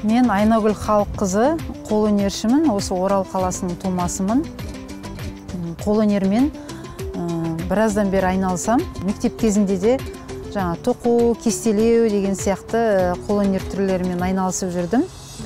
Мен Айнагүл Халыққызы, қолөнершімін, осы Орал қаласының тумасымын. Қолөнермен біраздан бері айналысам. Мектеп кезінде де жаңа тоқу, кестелеу деген сияқты қолөнер түрлерімен айналысып жүрдім.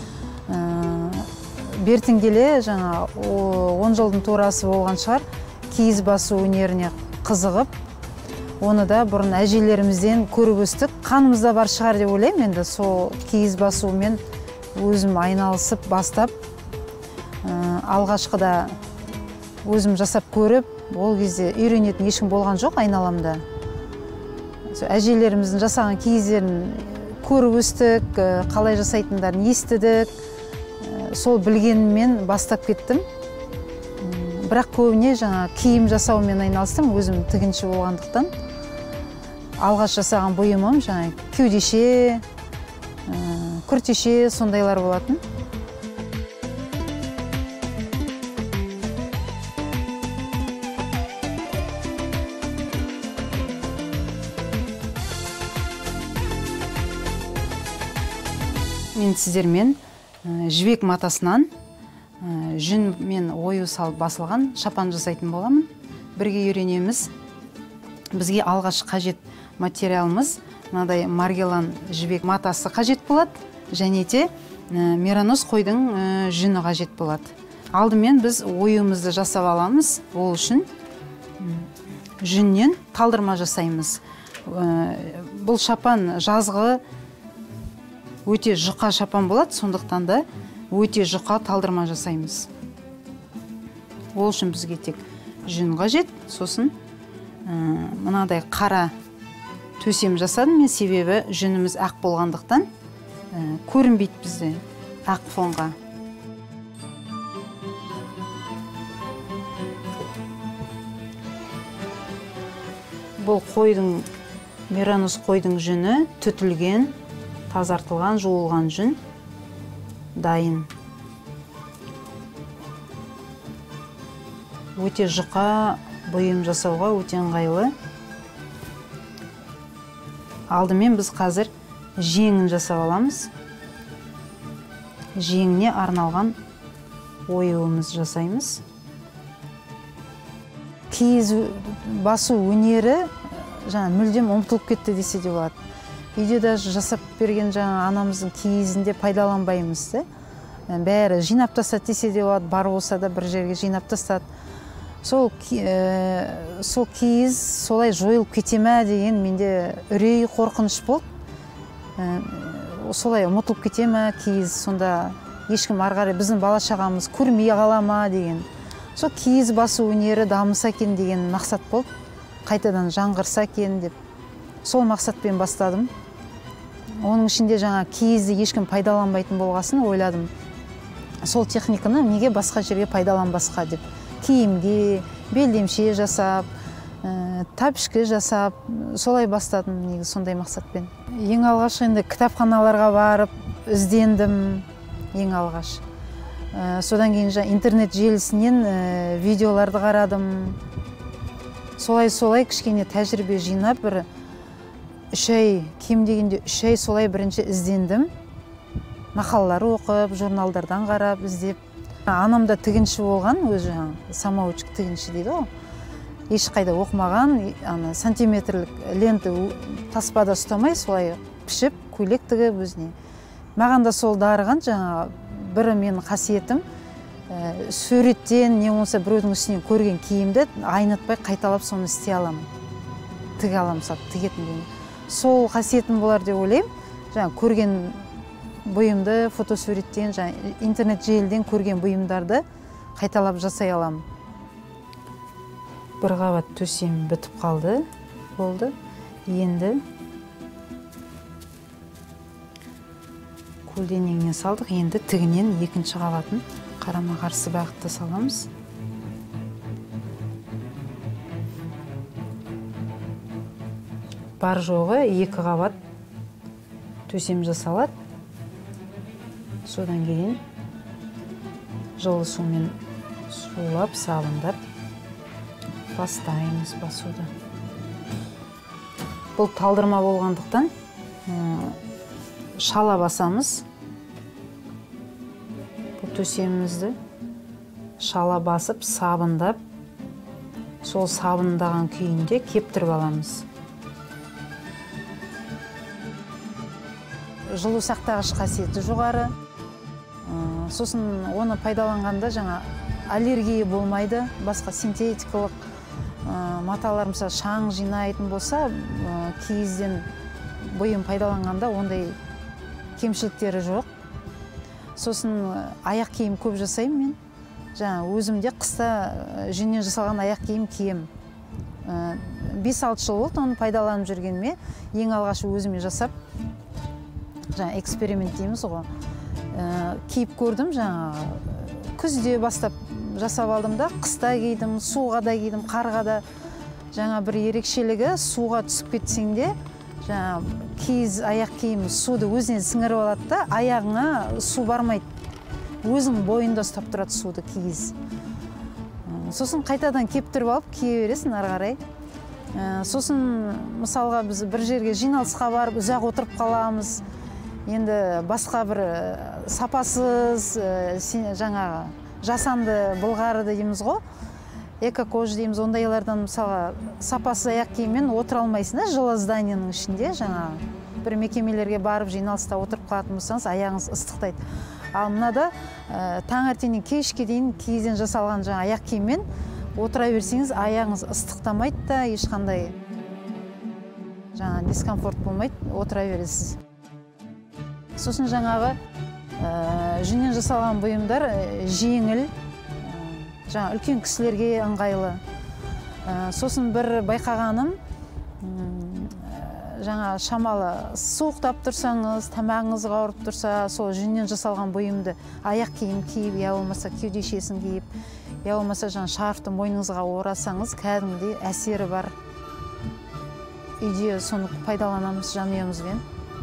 Бертін келе жаңа 10 жылдың турасы болған шығар, киіз басу өнеріне қызығып, оны да бұрын әжелерімізден көріп өстік. Қанымызда бар шығар деп ойлаймын. Енді сол киіз басумен өзім айналысып бастап, алғашқыда өзім жасап көріп, ол кезде үйренетін ешкім болған жоқ айналамда. Әжелеріміздің жасаған киіздерін көріп өстік, қалай жасайтындарын естідік. Сол білгеніммен бастап кеттім. Бірақ көбіне жаңа киім жасаумен айналыстым, өзім тігінші болғандықтан. Алғаш жасаған бұйымым жаңа кеудеше, күртеше, сондайлар болатын. Мен сіздермен жібек матасынан жүн мен ою салып басылған шапан жасайтын боламын. Бірге үйренеміз. Бізге алғаш қажет материалымыз мынадай маргелан жібек матасы қажет болады, және де меранос қойдың жүні қажет болады. Алдымен біз ойымызды жасап аламыз. Ол үшін жүннен талдырма жасаймыз. Бұл шапан жазғы өте жұқа шапан болады, сондықтан да өте жұқа талдырма жасаймыз. Ол үшін бізге тек жүн қажет. Сосын мынадай қара төсем жасадым мен, себебі жүніміз ақ болғандықтан көрінбейді бізде ақ фонға. Бұл қойдың, меранос қойдың жүні түтілген, тазартылған, жуылған жүн дайын. Өте жұқа бұйым жасауға өте ыңғайлы. Алдымен біз қазір жеңін жасап аламыз. Жеңіне арналған оюымыз жасаймыз. Киіз басу өнері мүлдем ұмытылып кетті десе де болады. Үйде даже жасап берген жаңа анамыздың киізінде пайдаланбаймыз. Бәрі жинап тастады десе де болады, бар болса да бір жерге жинап тастады. Сол киіз солай жойылып кете ме деген менде үрей, қорқыныш болды. Солай ұмытылып кете ме киіз, сонда ешкім ары қарай біздің бала шағамыз көрмей қала ма деген. Сол киіз басу өнері дамыса екен деген мақсат болды. Қайтадан жаңғырса екен деп. Сол мақсатпен бастадым. Оның ішінде жаңа киізді ешкім пайдаланбайтын болғасын ойладым. Сол техниканы неге басқа жерге пайдаланбасқа деп. Киімге, белдемше жасап, тәпішкі жасап, солай бастадым негізі сондай мақсатпен. Ең алғаш енді кітапханаларға барып іздендім, ең алғаш. Содан кейін интернет желісінен видеоларды қарадым. Солай кішкене тәжірибе жинап, бір 3 ай, кем дегенде 3 ай солай бірінші іздендім. Мақалалар оқып, журналдардан қарап, іздеп. Анам да тігінші болған, өзі самоучка тігінші дейді ғой. Ешқайда оқымаған, сантиметрлік ленті таспада ұстамай, солай пішіп, көйлек тігіп өзіне. Маған да сол дарыған, жаңа бірі менің қасиетім, суреттен, не болса біреудің үстінен көрген киімді айнытпай қайталап соны істей аламын. Тіге аламын, тігетін деген. Сол қасиетім болар деп ойлаймын. Жаңа көрген бұйымды фотосуреттен, интернет желіден көрген бұйымдарды қайталап жасай аламын. Бір қабат төсем бітіп қалды, болды. Енді көлденеңіне салдық, енді тігінен екінші қабатын қарама қарсы бағытта саламыз. Бар жоғы 2 қабат төсем жасалады. Содан кейін жылы сумен сулап, сабындап бастаймыз басуды. Бұл талдырма болғандықтан шала басамыз. төсемімізді шала басып, сабындап, сол сабындаған күйінде кептіріп аламыз. Жылу сақтағыш қасиеті жоғары. Сосын оны пайдаланғанда жаңа аллергия болмайды. Басқа синтетикалық маталар, мысалы шаң жинайтын болса, киізден бұйым пайдаланғанда ондай кемшіліктері жоқ. Сосын аяқ киім көп жасаймын мен. Жаңа өзімде қыста жүннен жасалған аяқ киім кием. 5-6 жыл болды оны пайдаланып жүргеніме. Ең алғаш өзіме жасап, жаңа эксперимент дейміз ғой. Киіп көрдім, жаңа күзде бастап жасап алдым да, қыста кидім, суға да кидім, қарға да. Жаңа бір ерекшелігі, суға түсіп кетсең де, жаңа киіз аяқ киім суды өзіне сіңіріп алады да, аяғыңа су бармайды. Өзің бойында ұстап тұрады суды киіз. Сосын қайтадан кептіріп алып кие бересің ары қарай. Сосын мысалға біз бір жерге жиналысқа барып ұзақ отырып қаламыз. Енді басқа бір сапасыз, жаңағы жасанды былғары дейміз ғой, эко-кожа дейміз, ондайлардан мысалға сапасыз аяқ киіммен отыра алмайсың да, жылы зданияның ішінде, жаңағы бір мекемелерге барып жиналыста отырып қалатын болсаңыз, аяғыңыз ыстықтайды. Ал мынада таңертеңнен кешке дейін киізден жасалған жаңа аяқ киіммен отыра берсеңіз, аяғыңыз ыстықтамайды да, ешқандай жаңа дискомфорт болмайды, отыра бересіз. Сосын жаңағы жүннен жасалған бұйымдар жеңіл, жаңа үлкен кісілерге ыңғайлы. Сосын бір байқағаным, жаңа шамалы суықтап тұрсаңыз, тамағыңыз ауырып тұрса, сол жүннен жасалған бұйымды аяқ киім киіп, я болмаса кеудешесін киіп, я болмаса жаңа шарфты мойныңызға орасаңыз, кәдімгідей әсері бар. Үйде соны пайдаланамыз жанұямызбен.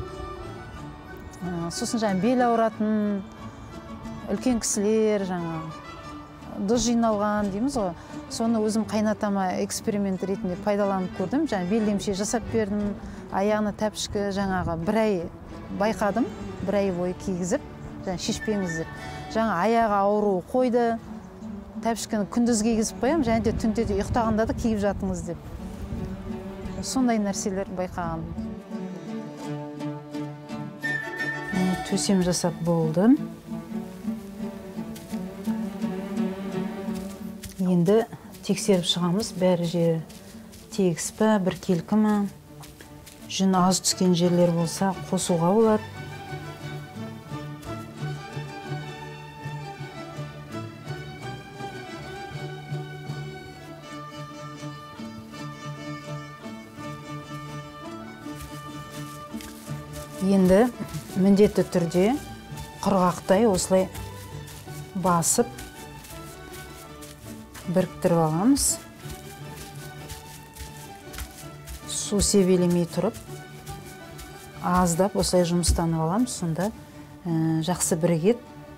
Сосын жаңа бел ауыратын, үлкен кісілер, жаңа дұз жиналған дейміз ғой. Соны өзім қайнатама эксперимент ретінде пайдаланып көрдім. Жаңа белдемше жасап бердім, аяғына тәпішкі жаңағы бір ай байқадым, бір ай бойы кигізіп, жаңа шешпеңіз деп. Жаңа аяғы ауыру қойды, тәпішкіні күндіз кигізіп қоям, және де түнде де ұйықтағанда да киіп жатыңыз деп. Сондай нәрселер байқағам. Төсем жасап болды. Енді тексеріп шығамыз, бәрі жері тегіс пе, бір келкі ме. Жүн аз түскен жерлер болса қосуға болады. Енді міндетті түрде құрғақтай осылай басып біріктіріп аламыз. Су себелемей тұрып, аздап осылай жұмыстанып аламыз, сонда жақсы бірігеді,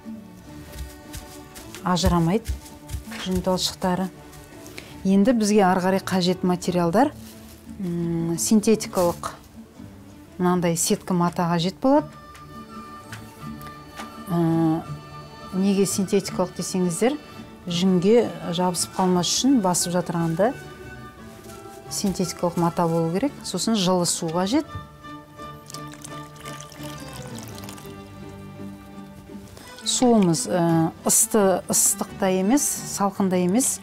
ажырамайды жүн талшықтары. Енді бізге ары қарай қажет материалдар синтетикалық мынандай сетка мата қажет болады. Неге синтетикалық десеңіздер, жүнге жабысып қалмас үшін басып жатырғанда синтетикалық мата болу керек. Сосын жылы су қажет. Суымыз ыстықта емес, салқында емес,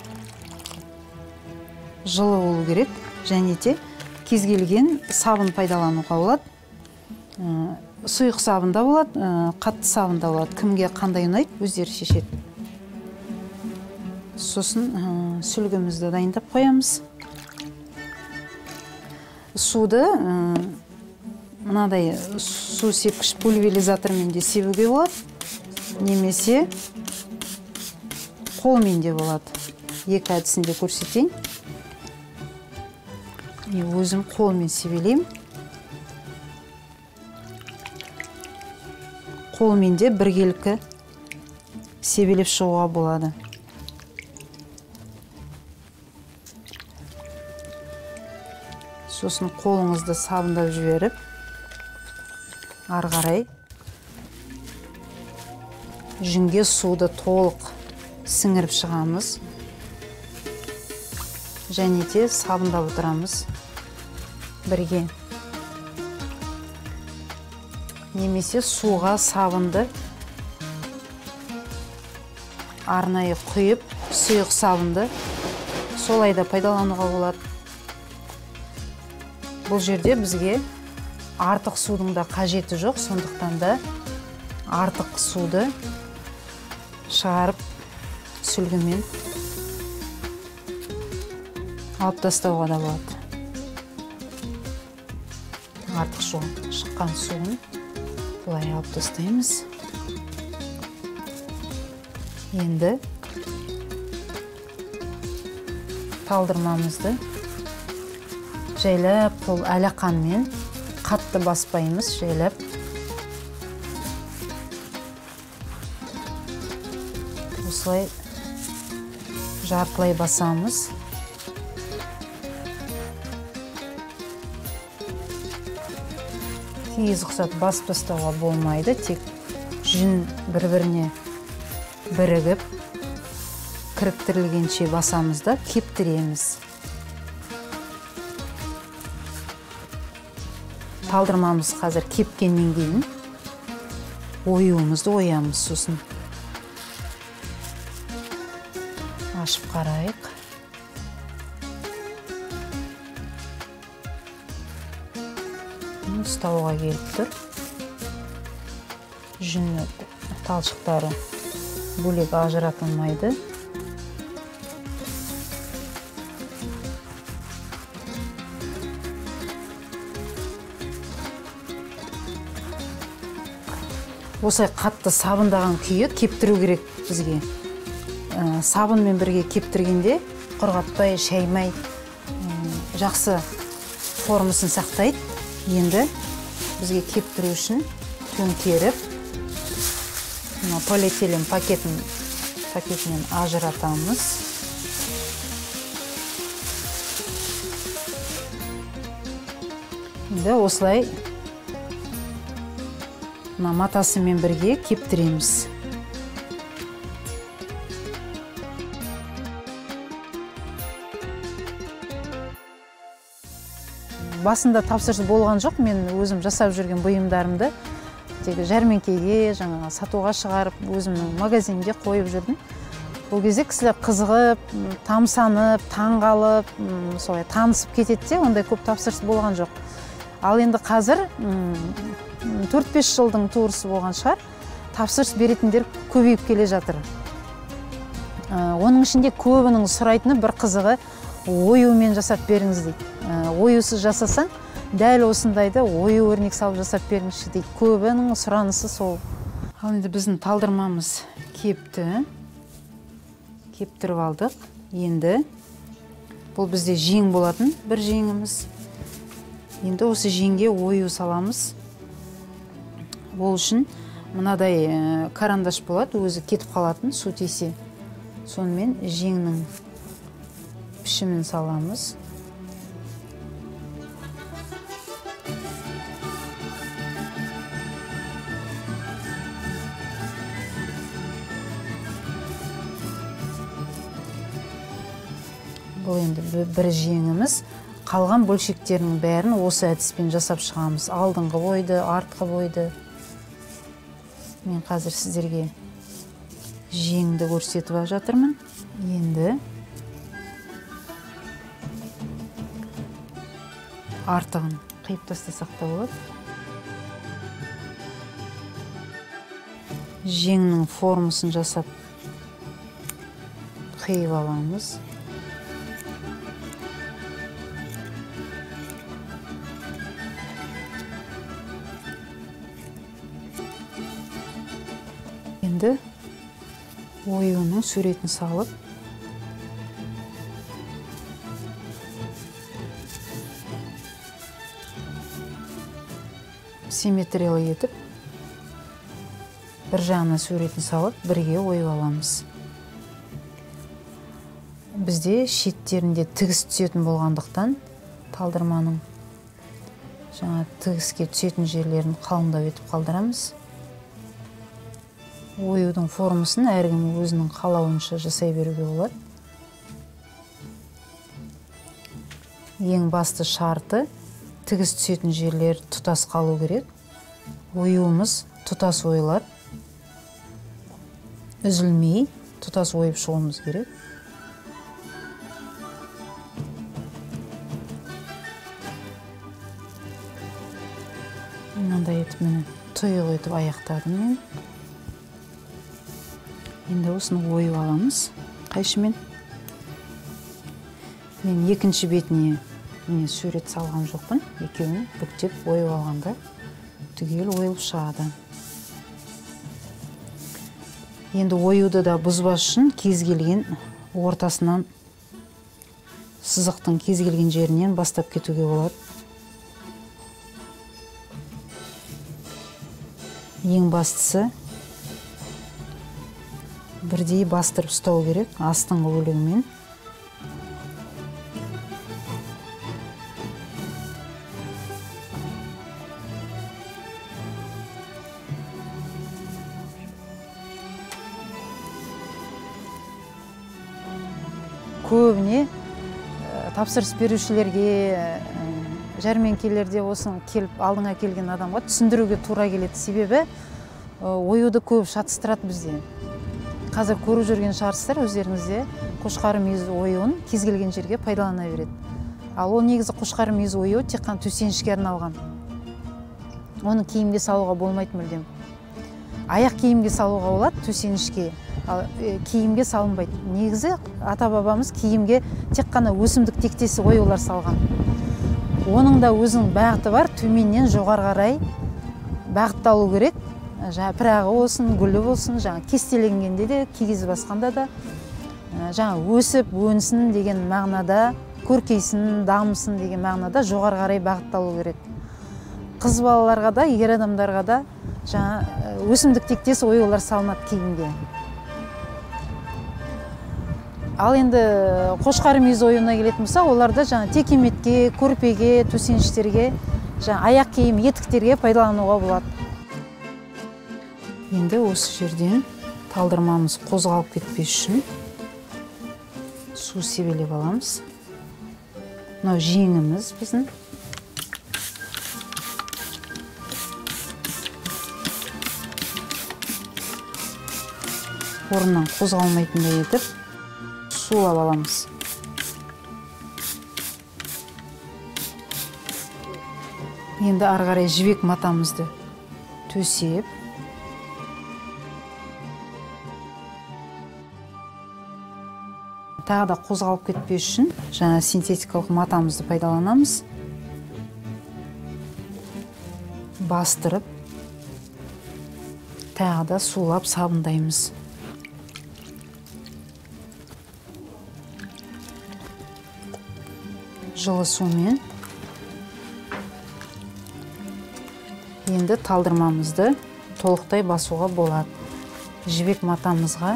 жылы болу керек. Және де кез келген сабын пайдалануға болады. Сұйық сабын да болады, қатты сабын да болады. Кімге қандай ұнайды, өздері шешеді. Сосын сүлгімізді дайындап қоямыз. Суды мынадай су сепкіш пульверизатормен де себуге болады, немесе қолмен де болады. Екі әдісінде көрсетейін. Өзім қолмен себелеймін. Қолмен де біркелкі себелеп шығуға болады. Сосын қолыңызды сабындап жіберіп, ары қарай жүнге суды толық сіңіріп шығамыз. Және де сабындап отырамыз бірге. Немесе суға сабынды арнайы құйып, сұйық сабынды солай да пайдалануға болады. Бұл жерде бізге артық судың да қажеті жоқ, сондықтан да артық суды шығарып сүлгімен алып тастауға да болады. Артық шыққан суын бұлай алып тастаймыз. Енді талдырмамызды жайлап қол алақанмен қатты баспаймыз, жайлап. Осылай жартылай басамыз. Тез ұқсат басып тастауға болмайды, тек жүн бір-біріне бірігіп, кіріктірілгенше басамыз да кептіреміз. Талдырмамыз қазір кепкеннен кейін оюымызды оямыз, сосын ашып қарайық. Ұстауға келіп тұр. Жүні талшықтары бөлек ажыратылмайды. Осылай қатты сабындаған күйі кептіру керек бізге. Сабынмен бірге кептіргенде құрғатпай, шаймай, жақсы формасын сақтайды. Енді бізге кептіру үшін төңкеріп, полиэтилен пакетінен ажыратамыз. Енді осылай матасымен бірге кептіреміз. Басында тапсырыс болған жоқ, мен өзім жасап жүрген бұйымдарымды тегі жәрмеңкеге, жаңа сатуға шығарып, өзімнің магазинге қойып жүрдім. Ол кезде кісілер қызығып, тамсанып, таңғалып, солай танысып кетеді, ондай көп тапсырыс болған жоқ. Ал енді қазір 4-5 жылдың туырысы болған шығар, тапсырыс беретіндер көбейіп келе жатыр. Оның ішінде көбінің сұрайтыны бір қызығы оюмен жасап беріңіз дейді. Оюсыз жасасаң, дәл осындайды ою өрнек салып жасап беріңізші дейді. Көбінің сұранысы сол. Ал енді біздің талдырмамыз кепті. Кептіріп алдық. Енді бұл бізде жең болатын бір жеңіміз. Енді осы жеңге ою саламыз. Ол үшін мынадай карандаш болады, өзі кетіп қалатын, су тисе. Сонымен жеңнің пішімін саламыз. Бұл енді бір жеңіміз. Қалған бөлшектерінің бәрін осы әдіспен жасап шығамыз. Алдыңғы бойды, артқы бойды. Мен қазір сіздерге жеңді көрсетіп жатырмын. Енді артығын қиып тастасақ та болады. Жеңнің формасын жасап қиып аламыз. Енді оюының суретін салып, симметриялы етіп, бір жағына суретін салып, бірге ойып аламыз. Бізде шеттерінде тігіс түсетін болғандықтан, талдырманың жаңа тігіске түсетін жерлерін қалыңдау етіп қалдырамыз. Оюдың формасын әркім өзінің қалауынша жасай беруге болады. Ең басты шарты тігіс түсетін жерлер тұтас қалу керек. Оюымыз тұтас ойылады. Үзілмей тұтас ойып шығуымыз керек. Мынандай етіп міне тұйық етіп аяқтадым мен. Енді осыны ойып аламыз қайшымен. Мен екінші бетіне сурет салған жоқпын. Екеуін бүктеп ойып алғанда түгел ойылып шығады. Енді оюды да бұзбас үшін кез келген ортасынан сызықтың кез келген жерінен бастап кетуге болады. Ең бастысы бірдей бастырып ұстау керек астыңғы бөлігімен. Көбіне тапсырыс берушілерге, жәрмеңкелерде осыны келіп алдыңа келген адамға түсіндіруге тура келеді. Себебі оюды көп шатыстырады бізде. Қазір көріп жүрген шығарсыздар өздеріңізде қошқар мүйіз оюын кез келген жерге пайдалана береді. Ал ол негізі қошқар мүйіз оюы тек қана төсенішке арналған. Оны киімге салуға болмайды мүлдем. Аяқ киімге салуға болады, төсенішке. Киімге салынбайды. Негізі ата-бабамыз киімге тек қана өсімдік тектесі оюлар салған. Оның да өзінің бағыты бар, төменнен жоғары қарай бағытталу керек. Пырағы болсын, гүлі болсын, кестеленгенде де, кигіз басқанда да, өсіп, өнсін деген мағынада, көркейсін, дамысын деген мағынада жоғары қарай бағытталу керек. Қыз балаларға да, ер адамдарға да өсімдік тектес оюлар салынады киімге. Ал енді қошқар мүйіз оюына келетін болса, оларды текеметке, көрпеге, төсеніштерге, аяқ киім, етіктерге пайдалануға болады. Енді осы жерден талдырмамыз қозғалып кетпес үшін су себелеп аламыз. Мынау жеңіміз біздің. Орнынан қозғалмайтындай етіп сулап аламыз. Енді ары қарай жібек матамызды төсеп, тағы да қозғалып кетпес үшін синтетикалық матамызды пайдаланамыз. Бастырып, тағы да сулап сабындаймыз. Жылы сумен. Енді талдырмамызды толықтай басуға болады. Жібек матамызға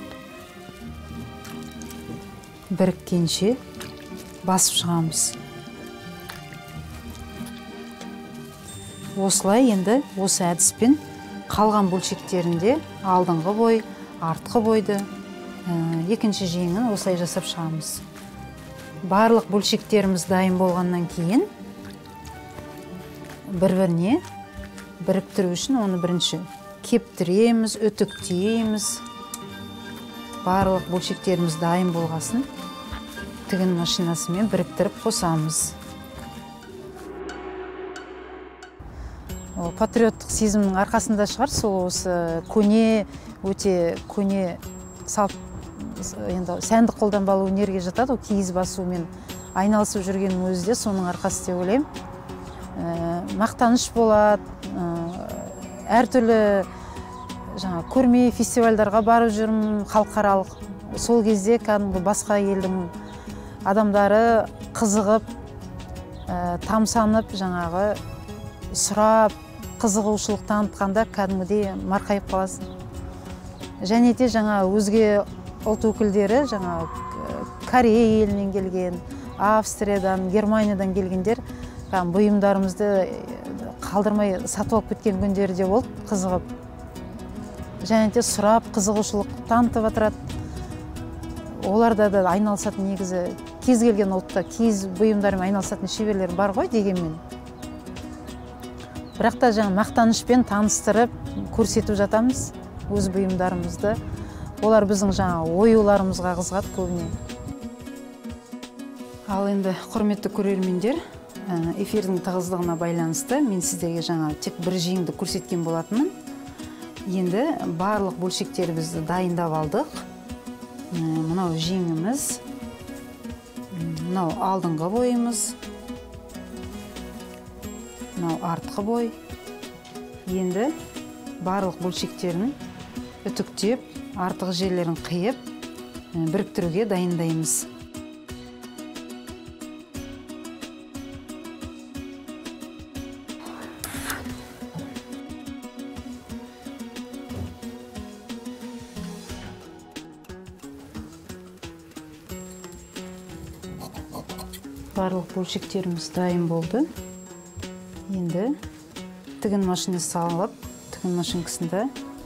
біріккенше басып шығамыз. Осылай енді осы әдіспен қалған бөлшектерінде алдыңғы бой, артқы бойды, екінші жеңін осылай жасап шығамыз. Барлық бөлшектеріміз дайын болғаннан кейін бір-біріне біріктіру үшін оны бірінші кептіреміз, үтіктейміз. Барлық бөлшектеріміз дайын болғасын тігін машинасымен біріктіріп қосамыз. Патриоттық сезімнің арқасында шығар, сол осы көне, өте көне сәндік қолданбалы өнерге жатады. Киіз басумен айналысып жүргеннің өзі де соның арқасы деп ойлаймын. Мақтаныш болады, әртүрлі көрме, фестивальдарға барып жүрмін, халықаралық. Сол кезде кәдімгі басқа елдің адамдары қызығып, тамсанып, сұрап, қызығушылық танытқанда кәдімгідей марқайып қаласың. Және де өзге ұлт өкілдері, Корея елінен келген, Австриядан, Германиядан келгендер бұйымдарымызды қалдырмай сатып алып кеткен күндері де болды, қызығып. және де сұрап қызығушылық танытып атырат. Оларда да айналысатын негізі кез келген ұлтта киіз бұйымдарымен айналысатын шеберлер бар ғой дегенмен. Бірақ та жаңа мақтанышпен таныстырып, көрсетіп жатамыз өз бұйымдарымызды. Олар біздің жаңа оюларымызға қызығады көбіне. Ал енді құрметті көрермендер, эфирдің тығыздығына байланысты мен сіздерге жаңа тек бір жиынды көрсеткен болатынмын. Енді барлық бөлшектерімізді дайындап алдық. Мынау жеңіміз, мынау алдыңғы бойымыз, мынау артқы бой. Енді барлық бөлшектерін үтіктеп, артық жерлерін қиып, біріктіруге дайындаймыз. Барлық бөлшектеріміз дайын болды. Енді тігін машинасы салып, тігін машинкасында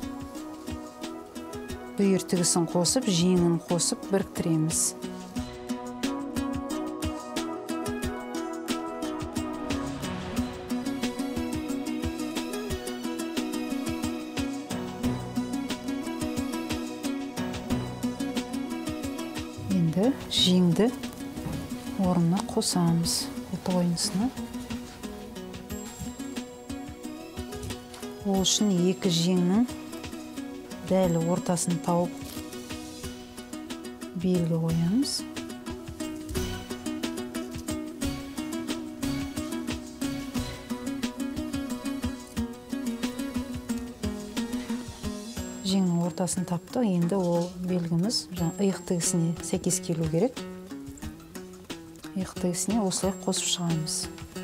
бүйір тігісін қосып, жеңін қосып біріктіреміз. Енді жеңді орнына қосамыз, оты ойынсына. Ол үшін екі жеңнің дәл ортасын тауып белгі қоямыз. Жеңнің ортасын таптық, енді ол белгіміз иық тігісіне сәйкес келу керек. Иық тігісіне осылай қосып шығамыз.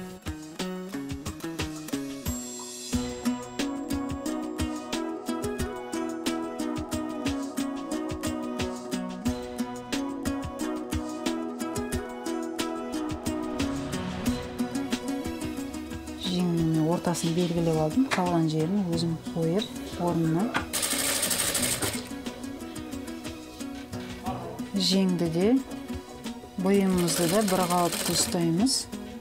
Жеңнің ортасын белгілеп алдым, қалған жерін өзім қойып, орнына. Жеңді де, бұйымымызды да бір қалыпты ұстаймыз.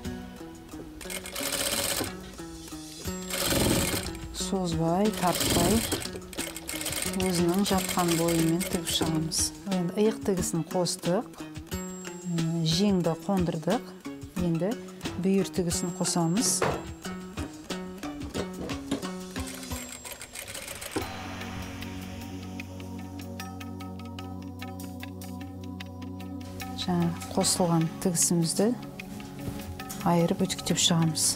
Созбай, тартпай, өзінің жатқан бойымен тігіп шығамыз. Енді иық тігісін қостық, жеңді қондырдық. Енді бүйір тігісін қосамыз. Жаңа қосылған тігісімізді айырып үтіктеп шығамыз.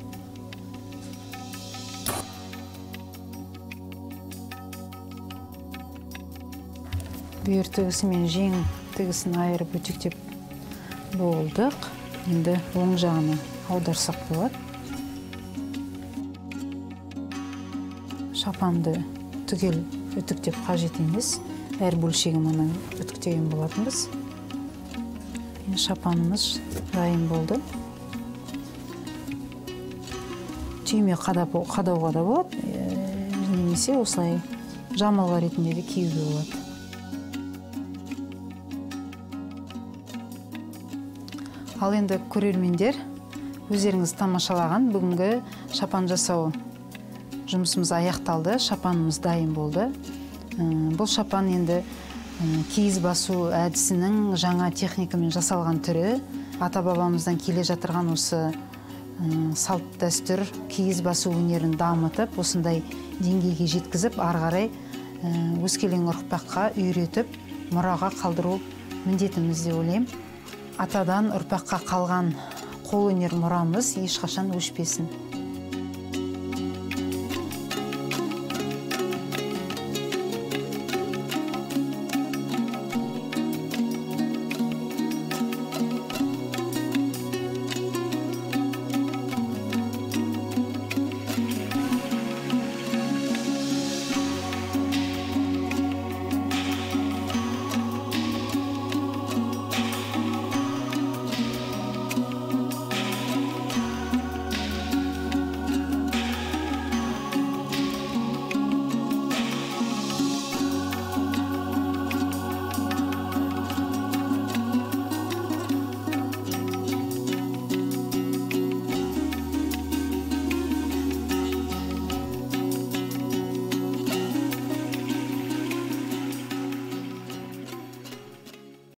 Бүйір тігісі мен жең тігісін айырып үтіктеп болдық. Енді оң жағына аударсақ болады. Шапанды түгел үтіктеп қажет емес. Әр бөлшегін мұны үтіктеген болатынбыз. Шапанымыз дайын болды. Түйме қадауға да болады, немесе осылай жамылғы ретінде де киюге болады. Ал енді көрермендер, өздеріңіз тамашалаған бүгінгі шапан жасау жұмысымыз аяқталды, шапанымыз дайын болды. Бұл шапан енді киіз басу әдісінің жаңа техникамен жасалған түрі, ата-бабамыздан келе жатырған осы салт дәстүр киіз басу өнерін дамытып, осындай деңгейге жеткізіп, ары қарай өскелең ұрпаққа үйретіп, мұраға қалдыру міндетіміз деп ойлаймын. Атадан ұрпаққа қалған қолөнер мұрамыз ешқашан өшпесін.